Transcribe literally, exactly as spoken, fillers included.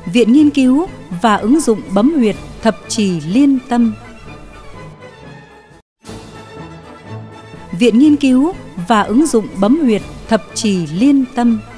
Viện Nghiên cứu và ứng dụng bấm huyệt thập trì liên tâm. Viện Nghiên cứu và ứng dụng bấm huyệt thập trì liên tâm.